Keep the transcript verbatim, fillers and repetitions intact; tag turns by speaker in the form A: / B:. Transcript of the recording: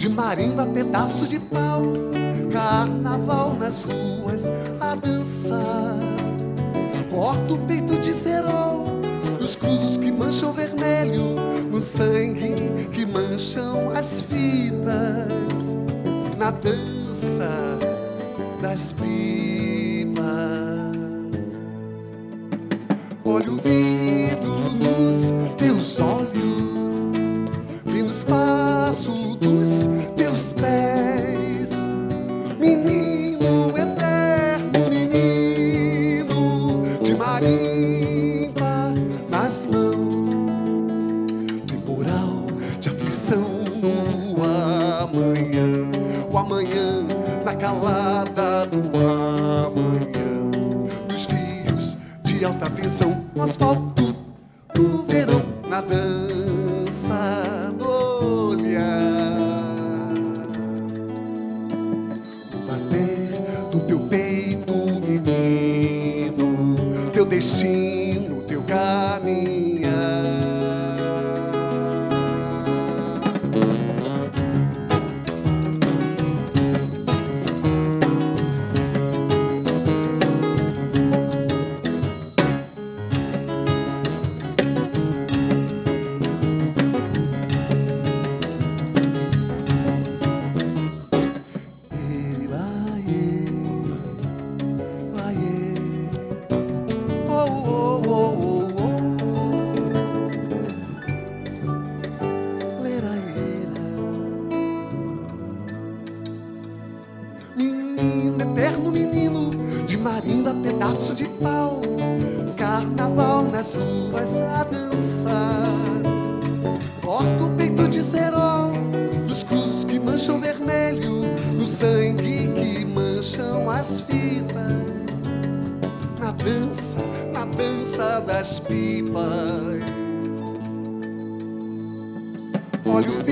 A: de marimba, pedaço de pau, carnaval nas ruas a dançar. Corta o peito de cerol dos cruzos que mancham vermelho no sangue que mancham as fitas, na dança das pipas. Olho o vidro nos teus olhos, vi no espaço dos teus pés, menino eterno, menino de marimba nas mãos, temporal de aflição no amanhã, o amanhã na calada do amanhã, nos rios de alta tensão, no asfalto do verão, na dança do olhar, no bater do teu peito, menino, teu destino, teu caminhar. Menino, eterno menino de marimba, pedaço de pau, carnaval nas ruas a dançar. Corta o peito de cerol dos cruzos que mancham vermelho no sangue que mancham as fitas, na dança, na dança das pipas. Olha o